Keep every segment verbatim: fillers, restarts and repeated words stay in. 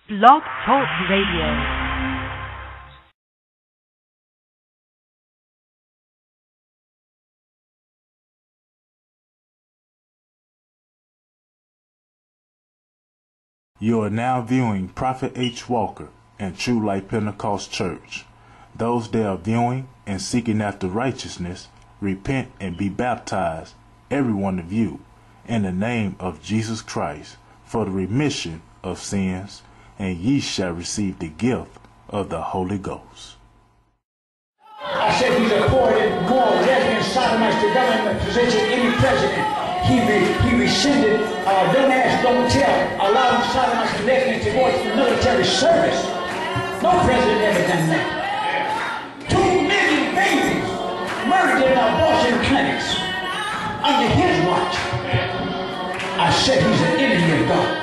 Blog Talk Radio. You are now viewing Prophet H. Walker and True Light Pentecost Church. Those that are viewing and seeking after righteousness, repent and be baptized, every one of you, in the name of Jesus Christ, for the remission of sins, and ye shall receive the gift of the Holy Ghost. I said he's afforded more lesbian sodomites to government position any president. He re, he rescinded, uh, don't ask, don't tell, allowing sodomites and lesbians to go into military service. No president ever done that. Two million babies murdered in abortion clinics under his watch. I said he's an enemy of God.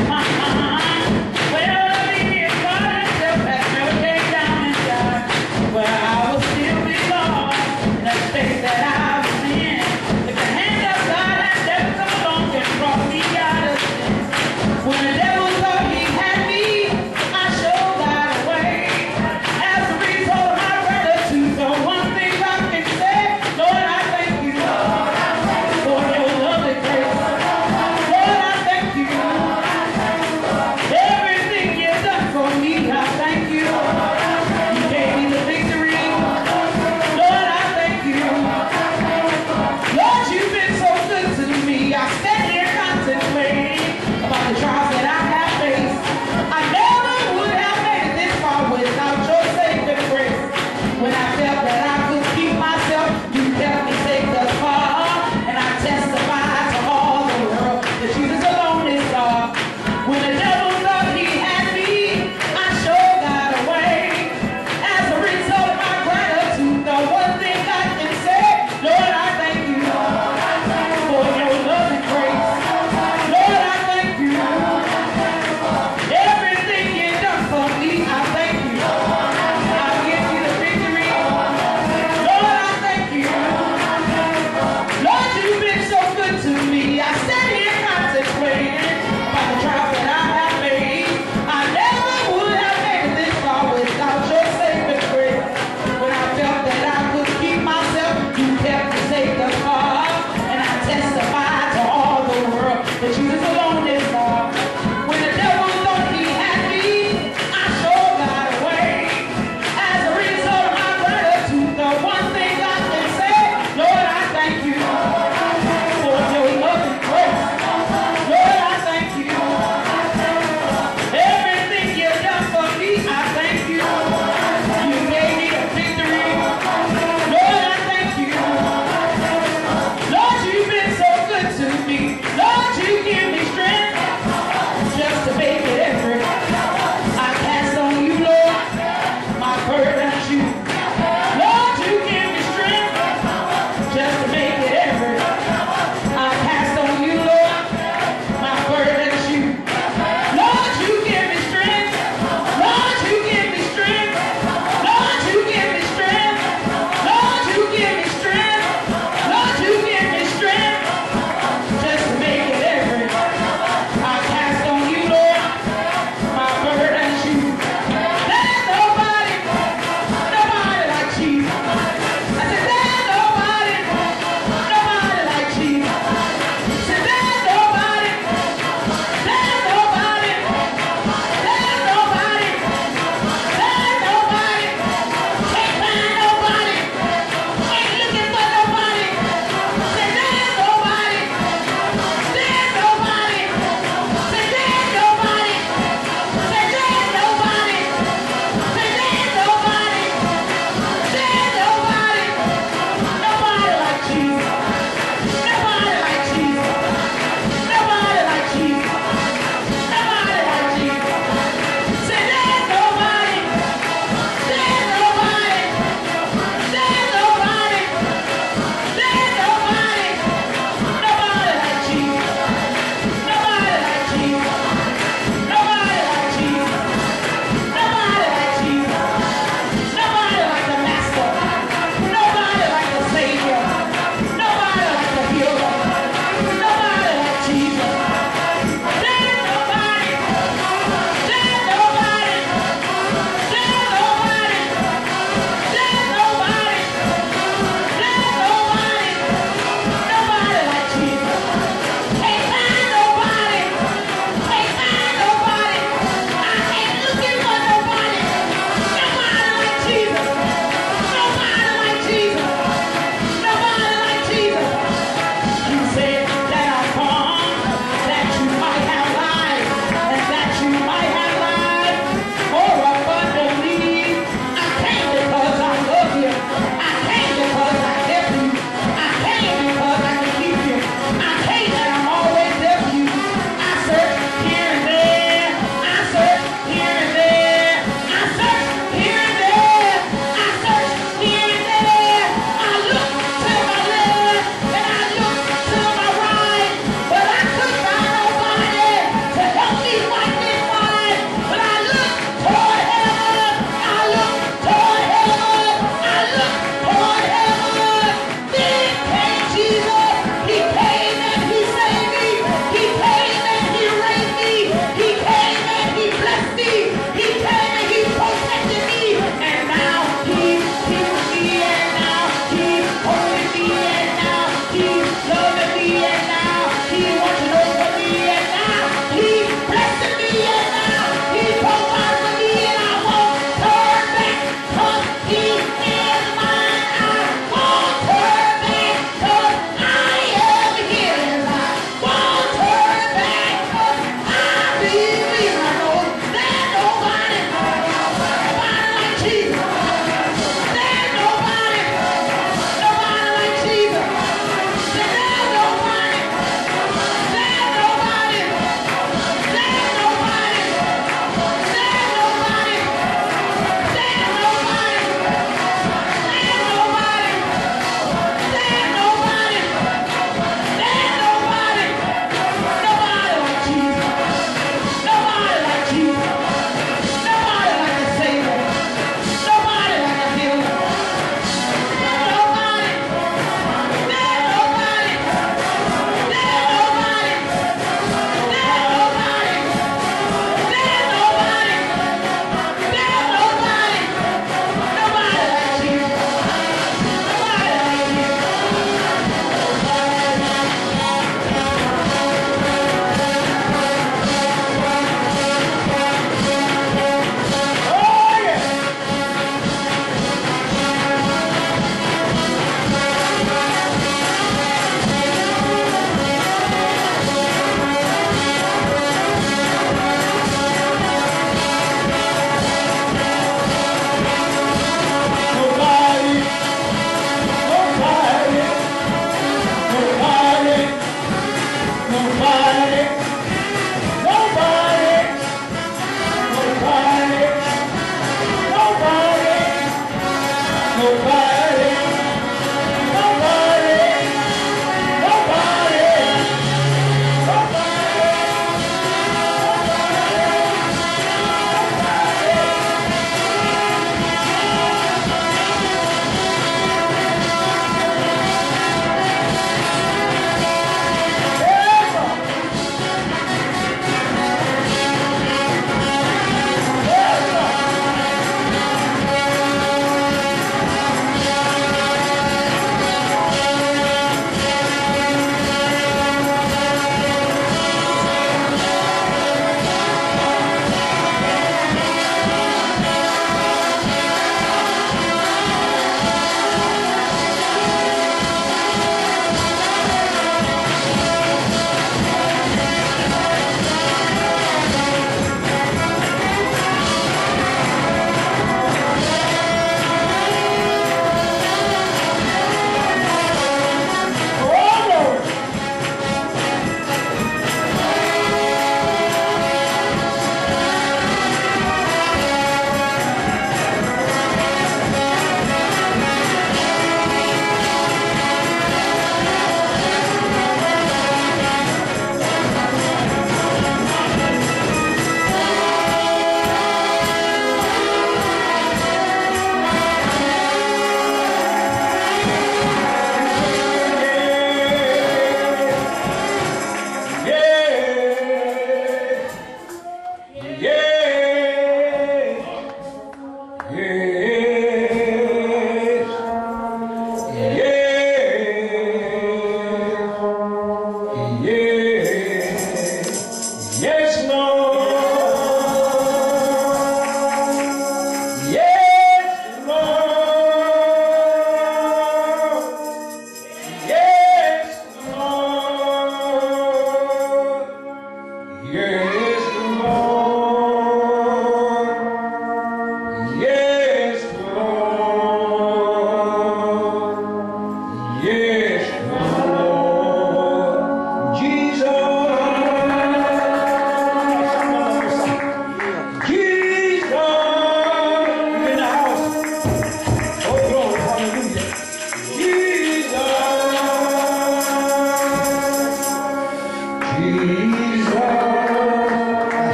For your lovely grace. Lord, I thank you.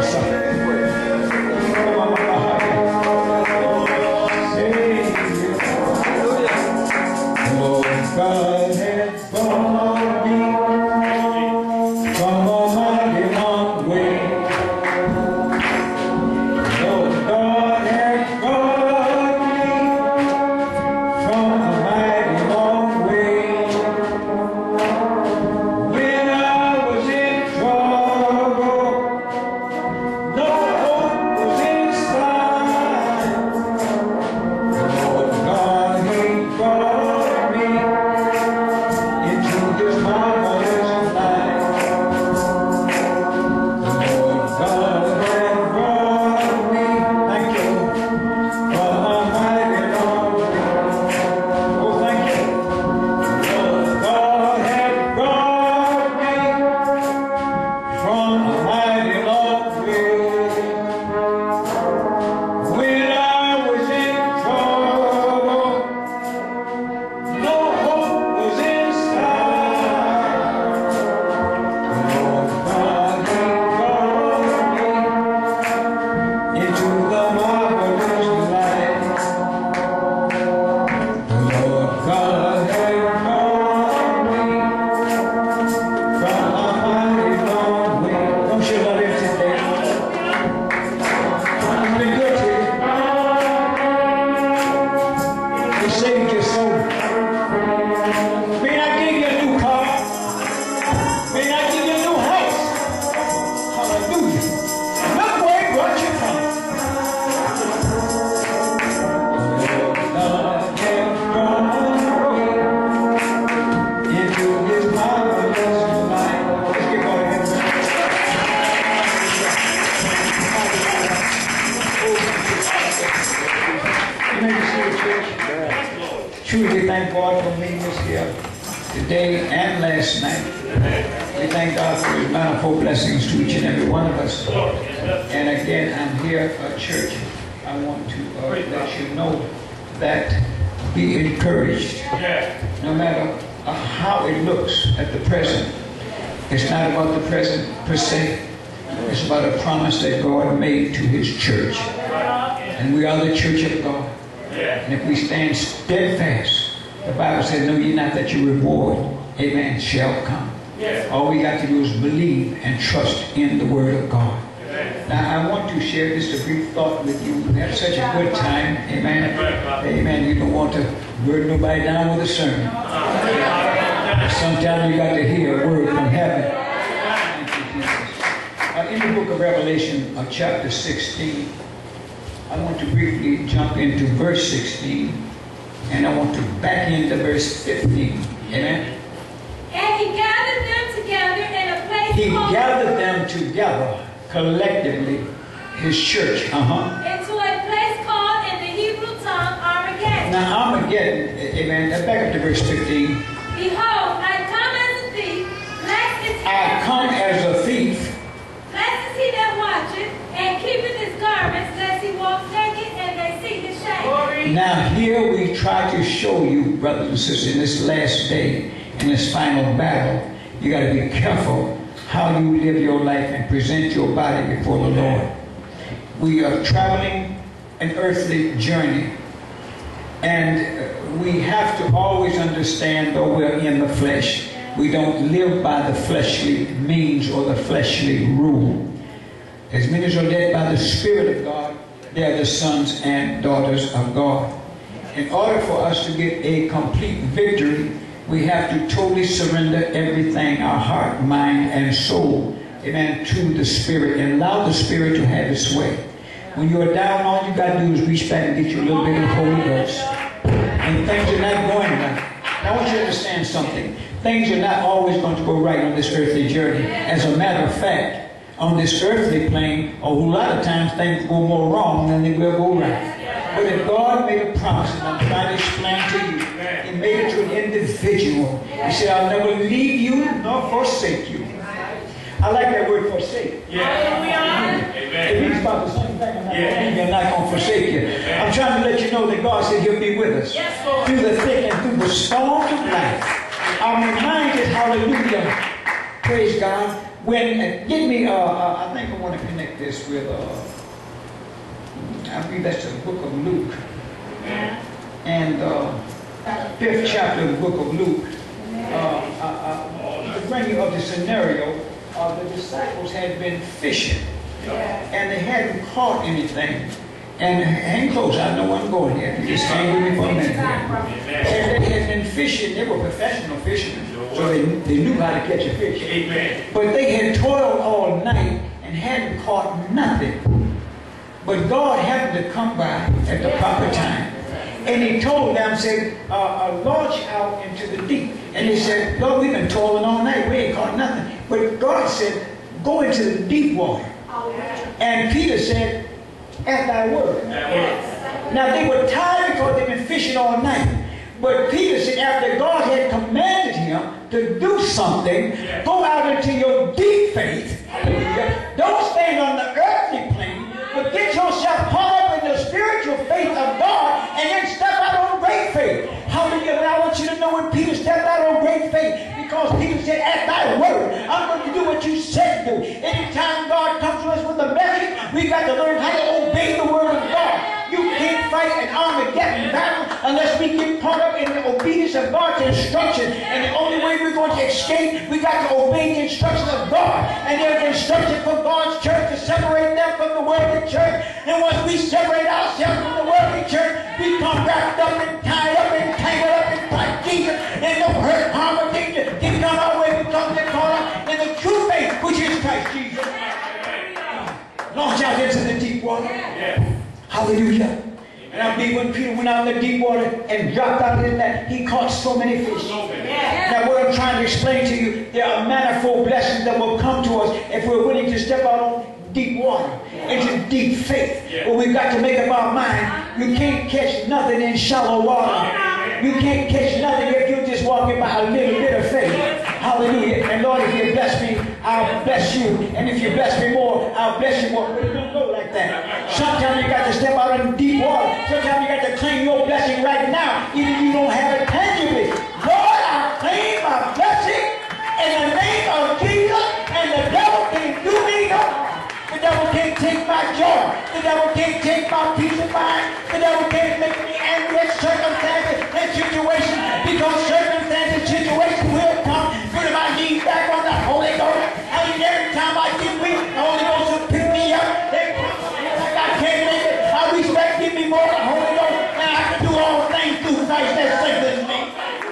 Truly thank God for meeting us here today and last night. We thank God for His manifold blessings to each and every one of us. And again, I'm here at church. I want to uh, let you know that be encouraged. No matter uh, how it looks at the present, it's not about the present per se. It's about a promise that God made to His church. And we are the church of God. And if we stand steadfast, the Bible says, know ye not that your reward, amen, shall come. All we got to do is believe and trust in the Word of God. Now, I want to share just a brief thought with you. We had such a good time, amen. Amen. You don't want to burden nobody down with a sermon. Sometimes you got to hear a word from heaven. Thank you, Jesus. Uh, in the book of Revelation, uh, chapter sixteen, I want to briefly jump into verse sixteen, and I want to back into verse fifteen. Amen. And he gathered them together in a place He called gathered them together collectively, His church, uh-huh. into a place called in the Hebrew tongue Armageddon. Now Armageddon, amen. Now back up to verse fifteen. Behold, I come as a thief, blessed is he I that come watcheth, as a thief. blessed is he that watcheth, and keepeth his garments, lest he walk naked, and they see his shame. Now here we try to show you, brothers and sisters, in this last day, in this final battle, you got to be careful how you live your life and present your body before the Lord. We are traveling an earthly journey, and we have to always understand, though we're in the flesh, we don't live by the fleshly means or the fleshly rule. As many as are led by the Spirit of God, they are the sons and daughters of God. In order for us to get a complete victory, we have to totally surrender everything, our heart, mind, and soul, amen, to the Spirit, and allow the Spirit to have its way. When you're down, all you got to do is reach back and get you a little bit of the Holy Ghost. And things are not going right. Now I want you to understand something. Things are not always going to go right on this earthly journey. As a matter of fact, on this earthly plane, a whole lot of times things go more wrong than they will go right. But if God made a promise, and I'm trying to explain to you, He made it to an individual. He said, I'll never leave you nor forsake you. I like that word forsake. Hallelujah. It means about the same thing. I'm not going to leave you, I'm not going to forsake you. I'm trying to let you know that God said He'll be with us. Through the thick and through the storms of life. I'm reminded, hallelujah, praise God, when, uh, give me, uh, uh, I think I want to connect this with, uh, I believe that's the book of Luke. And uh, fifth chapter of the book of Luke. Uh, uh, uh, to bring you up the scenario, uh, the disciples had been fishing. And they hadn't caught anything. And hang close, I know I'm going here. You just hang with me for a minute. And they had been fishing, they were professional fishermen. So they, they knew how to catch a fish. Amen. But they had toiled all night and hadn't caught nothing. But God happened to come by at the proper time. And he told them, said, uh, uh, launch out into the deep. And they said, Lord, we've been toiling all night. We ain't caught nothing. But God said, go into the deep water. And Peter said, at thy word. Yes. Now they were tired because they've been fishing all night. But Peter said, after God had commanded him to do something, yes, go out into your deep faith. Hallelujah. Don't stand on the earthly plane, but get yourself caught up in the spiritual faith of God and then step out on great faith. Hallelujah. And I want you to know when Peter stepped out on great faith, because Peter said, at thy word, I'm going to do what you said to do. Anytime God comes to us with a message, we got to learn how to obey the word of God. You can't fight an Armageddon battle unless we get caught up in the obedience of God's instruction. And the only way we're going to escape, we got to obey the instructions of God. And there's instruction from God's church to separate them from the worldly church. And once we separate ourselves from the worldly church, we come wrapped up and tied up and tangled up in Christ Jesus. And no hurt, harm, or danger can come our way because they're caught up in the true faith, which is Christ Jesus. Launch out into the deep water. Hallelujah. And I believe when Peter went out in the deep water and dropped out in that, he caught so many fish. Yeah. Now what I'm trying to explain to you, there are manifold blessings that will come to us if we're willing to step out on deep water, into deep faith. Yeah. But we've got to make up our mind, you can't catch nothing in shallow water. You can't catch nothing if you're just walking by a little bit of faith. Hallelujah. And Lord, if you bless me, I'll bless you. And if you bless me more, I'll bless you more. But it don't go like that. Sometimes you got to step out in deep water. Sometimes you got to claim your blessing right now, even if you don't have it tangibly. Lord, I claim my blessing in the name of Jesus, and the devil can't do me no harm. The devil can't take my joy. The devil can't take my peace of mind. The devil can't make me angry at circumstances and situations, because circumstances and situations will come. Put my knees back on the Holy Ghost. I mean, every time I get weak, the Holy Ghost will pick me up. They like I can't make it. I respect, give me more of the Holy Ghost, and I can do all things through Christ that strengthens me.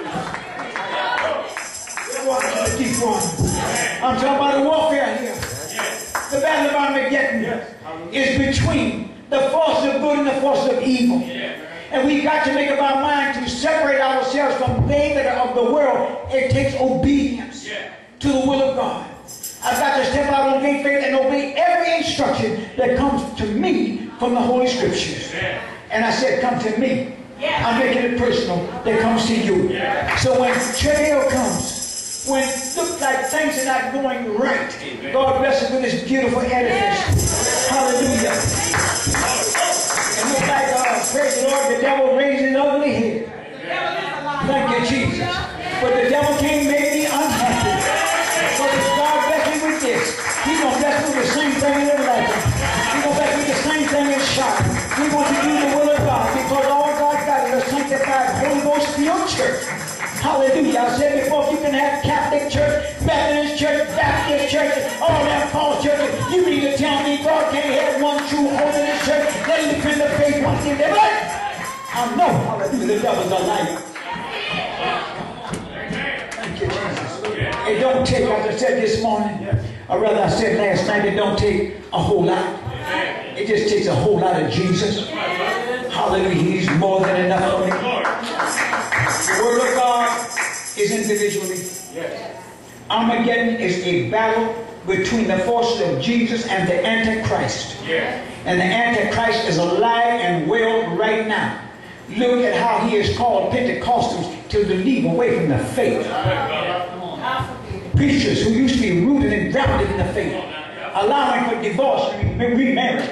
Deep water. I'm talking about the warfare here. The battle of Armageddon is between the forces of good and the forces of evil. And we've got to make up our mind to separate ourselves from things that are of the world. It takes obedience to the will of God. I've got to step out on great faith and obey every instruction that comes to me from the Holy Scriptures. And I said, come to me. I'm making it personal. That comes to you. So when travail comes, when it looks like things are not going right, God bless us with this beautiful edifice. Hallelujah. And look like, uh, praise the Lord, the devil raised his ugly head. Thank you, Jesus. But the devil can't make me unhappy. But if God bless me with this, he's going to bless me with the same thing in life. He's going to bless me with the same thing in shop. We want to do the will of God, because all God got is a sanctified Holy Ghost filled church. Hallelujah. I said before, you can have Catholic Church, Methodist Church, Baptist Church, all them false churches. You mean to tell me God can't have one true holiness church that will defend the faith once in their life? I know, hallelujah, the devil's a liar. Thank you, Jesus. It don't take, as I said this morning, or rather I said last night, it don't take a whole lot. It just takes a whole lot of Jesus. Hallelujah. He's more than enough for me. The Word of God is individually. Yes. Armageddon is a battle between the forces of Jesus and the Antichrist. Yes. And the Antichrist is alive and well right now. Look at how he has called Pentecostals to leave away from the faith. Preachers who used to be rooted and grounded in the faith, allowing for divorce and remarriage.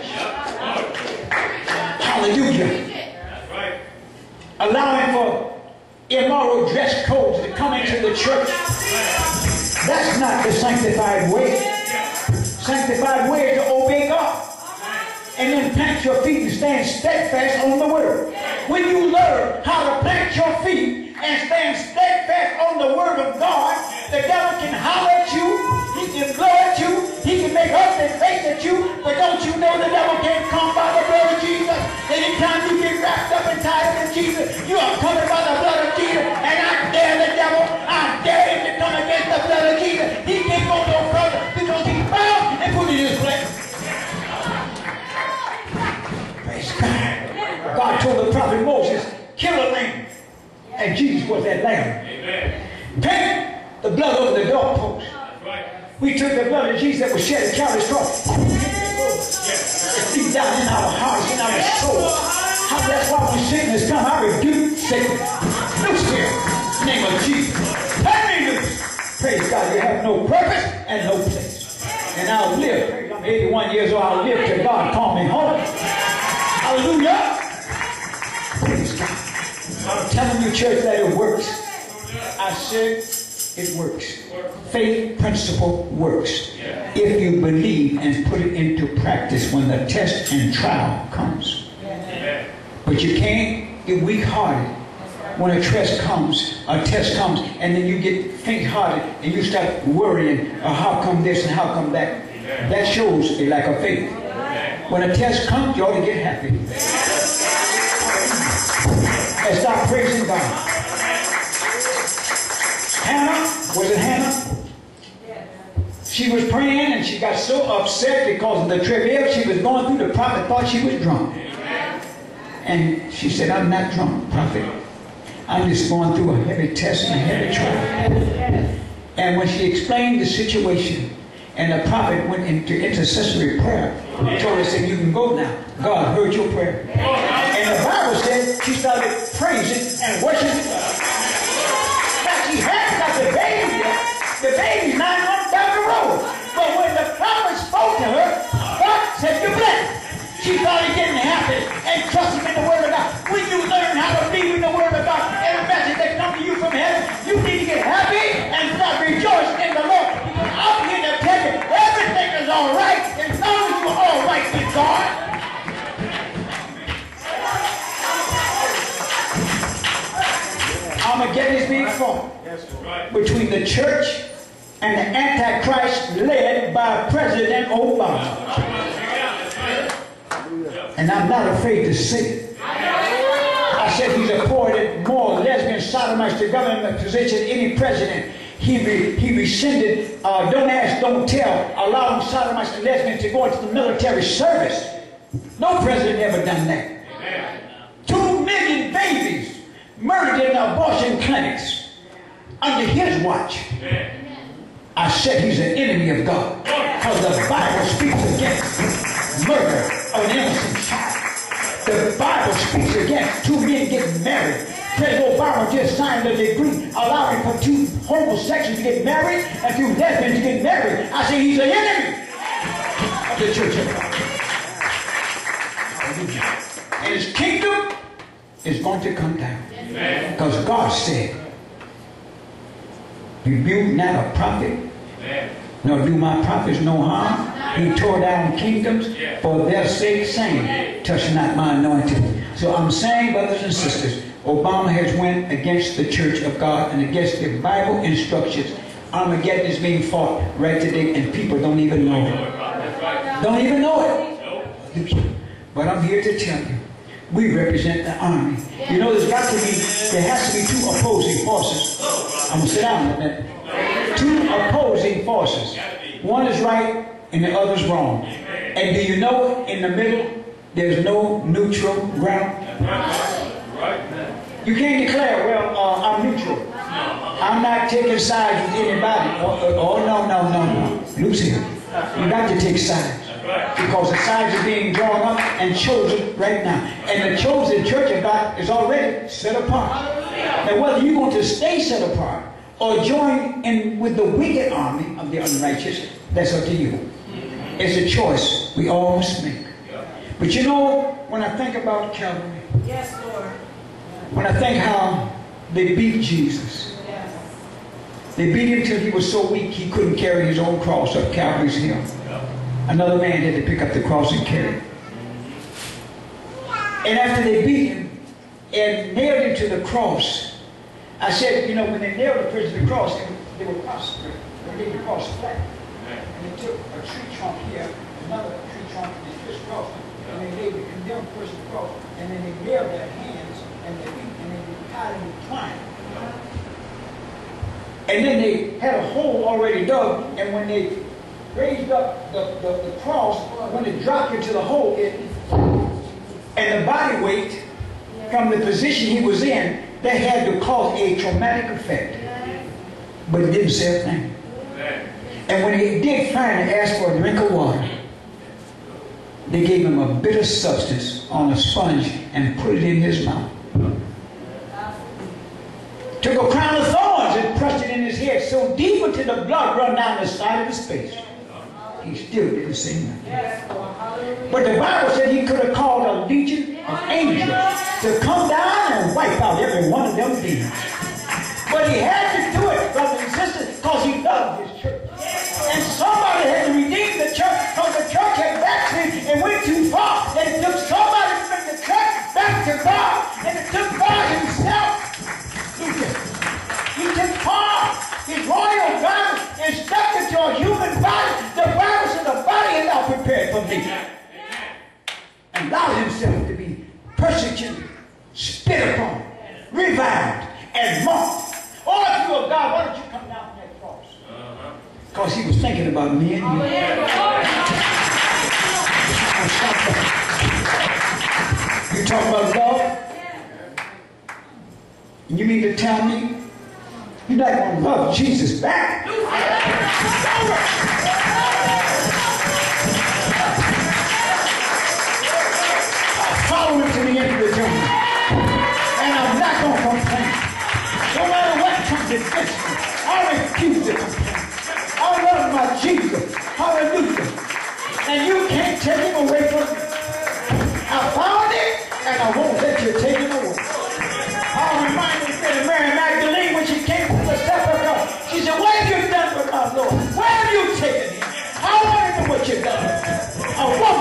Hallelujah. Allowing for immoral dress codes to come into the church. That's not the sanctified way. Sanctified way is to obey God. And then plant your feet and stand steadfast on the word. When you learn how to plant your feet and stand steadfast on the word of God, the devil can holler at you, he can blow at you, he can make ugly face at you, but don't you know the devil can't come by the blood of Jesus? Anytime you get wrapped up and tied up in Jesus, you are covered by the blood of Jesus. And I dare the devil, I dare him to come against the blood of Jesus. He can't go no further because he's bound and put in his place. Praise God. God told the prophet Moses, kill a lamb. And Jesus was that lamb. Amen. Paint the blood over the doorpost. Right. We took the blood of Jesus that was shed at Calvary's cross. It's deep down in our hearts, in our soul. How that's why when sickness comes, I rebuke sickness. Loose here. In the name of Jesus. Let me loose. Praise God. You have no purpose and no place. And I'll live. I'm eighty-one years old. I'll live till God call me home. Hallelujah. Praise God. I'm telling you, church, that it works. I said it works. Faith principle works. If you believe and put it into practice when the test and trial comes. But you can't get weak-hearted when a test comes, a test comes, and then you get faint-hearted and you start worrying, oh, how come this and how come that? That shows a lack of faith. When a test comes, you ought to get happy. And start praising God. Hannah, was it Hannah? She was praying and she got so upset because of the travail she was going through. The prophet thought she was drunk. And she said, I'm not drunk, prophet. I'm just going through a heavy test and a heavy trial. And when she explained the situation, and the prophet went into intercessory prayer, he told her, said, you can go now. God heard your prayer. And the Bible said she started praising and worshiping. Now she hadn't got the baby yet. The baby's nine months down the road. But when the prophet spoke to her, God said, you're blessed. She started getting happy and trusting in the word of God. When you learn how to believe in the word of God, every message that comes to you from heaven, you need to get happy and start rejoicing in the Lord. Because I'm here to tell you, everything is all right as long as you're all right with God. Armageddon is being fought between the church and the Antichrist led by President Obama. And I'm not afraid to say it. I said he's appointed more lesbian sodomites to government position than any president. He, re, he rescinded, uh, don't ask, don't tell, allowing sodomites and lesbians to go into the military service. No president ever done that. Amen. Two million babies murdered in abortion clinics under his watch. Amen. I said he's an enemy of God because the Bible speaks against murder of an innocent child. The Bible speaks against two men getting married. President Obama just signed a decree allowing for two homosexuals to get married and two lesbians to get married. I say he's an enemy of the church of God. And his kingdom is going to come down. Because God said, rebuke not a prophet, nor do my prophets no harm. He tore down kingdoms for their sake, saying, touch not my anointed. So I'm saying, brothers and sisters, Obama has went against the church of God and against the Bible instructions. Armageddon is being fought right today, and people don't even know it. Don't even know it. But I'm here to tell you, we represent the army. You know, there's got to be, there has to be two opposing forces. I'm going to sit down a minute. Two opposing forces. One is right and the other is wrong. And do you know in the middle there's no neutral ground? You can't declare, well, uh, I'm neutral. I'm not taking sides with anybody. Oh, oh no, no, no, no. Loose here. You got to take sides. Because the sides are being drawn up and chosen right now. And the chosen church of God is already set apart. Now whether you want to stay set apart or join in with the wicked army of the unrighteous, that's up to you. It's a choice we all must make. But you know, when I think about Calvary, yes, Lord. When I think how they beat Jesus, yes. They beat him till he was so weak he couldn't carry his own cross up Calvary's hill. Another man had to pick up the cross and carry it. And after they beat him and nailed him to the cross, I said, you know, when they nailed the person to the cross, they, they were prostrate. They made the cross flat. And they took a tree trunk here, another tree trunk, and they crisscrossed them. And they laid the condemned person across. And then they nailed their hands and their feet, and then they tied them with twine. And then they had a hole already dug, and when they raised up the, the, the cross, when it dropped into the hole, it, and the body weight from the position he was in, they had to cause a traumatic effect. But it didn't say a thing. And when he did finally ask for a drink of water, they gave him a bitter substance on a sponge and put it in his mouth. Took a crown of thorns and pressed it in his head so deep until the blood run down the side of his face. He still didn't say nothing. But the Bible said he could have called a legion of angels to come down and wipe out every one of them demons. But he had to do it, brothers and sisters, because he loved his church. And somebody had to redeem the church because the church had backslid and went too far. And it took somebody to bring the church back to God. And it took God himself. He took Paul, his royal garment, and stuck it to a human body. The Bible said the body is not prepared for me. And allowed himself to be persecuted, spit upon, reviled, and mocked. Oh, if you are God, why don't you come down from that cross? Because he was thinking about me and you. You talk about love? And you mean to tell me you're not going to love Jesus back? I'll follow him to the end of the journey. And I'm not going to complain. No matter what comes against me, I refuse to complain. I love my Jesus. Hallelujah. And you can't take him away from me. I found it, and I won't let you take him away. I'll remind you of Mary Magdalene when she came to the sepulchre. She said, what have you done with my Lord? Where have you taken him? I want to know what you've done. A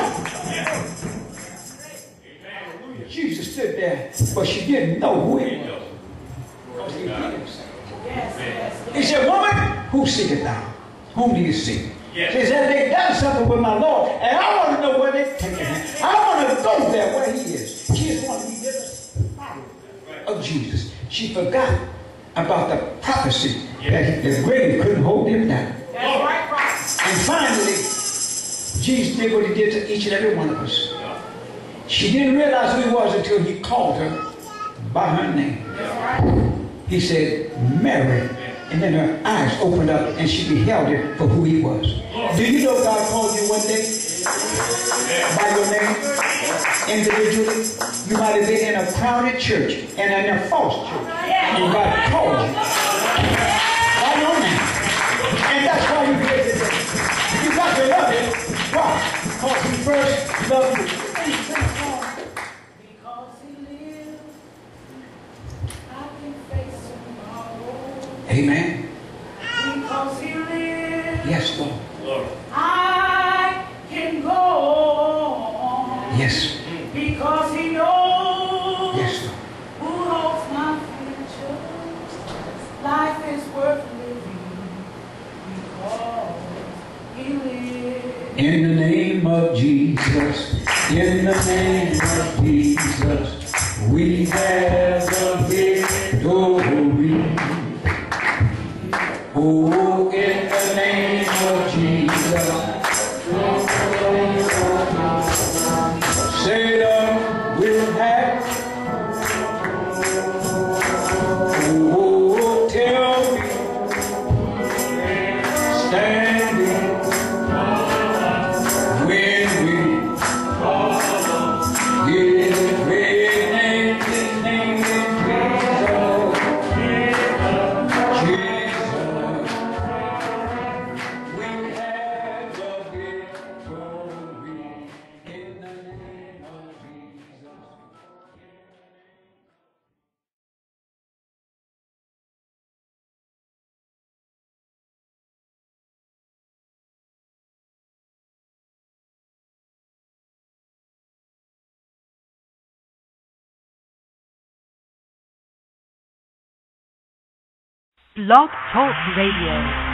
woman. Jesus stood there, but she didn't know who he was. Because he hid himself. He said, woman, who seeketh thou? Whom do you seek? Yes. She said, they've done something with my Lord, and I want to know where they've taken him. I want to go there where he is. She just wanted to be there of Jesus. She forgot about the prophecy that the grave couldn't hold him down. That's right, right. And finally, Jesus did what he did to each and every one of us. She didn't realize who he was until he called her by her name. He said, Mary. And then her eyes opened up and she beheld him for who he was. Do you know God called you one day by your name? Individually? You might have been in a crowded church and in a false church. And God called you by your name. And that's why you did it. You got to love it. Why? Because he first loved you. Because he lives, I can face tomorrow. Amen. Because he lives. Yes, Lord. I can go on. Yes. Because he knows. Yes, Lord. Who holds my future. Life is worth living. Because he lives. In the name of Jesus. In the name of Jesus. We have the victory. Oh, in the name of Jesus, Satan will have. Oh, tell me, standing when we in the great name, his name is Jesus. Jesus. Blog Talk Radio.